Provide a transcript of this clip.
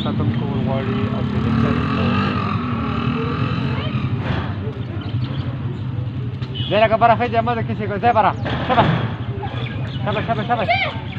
ختم کول غواړي او د لیکچر ځای لکه برا خیجه مه د کسی کو ځای برا شبه شبه شبه شبه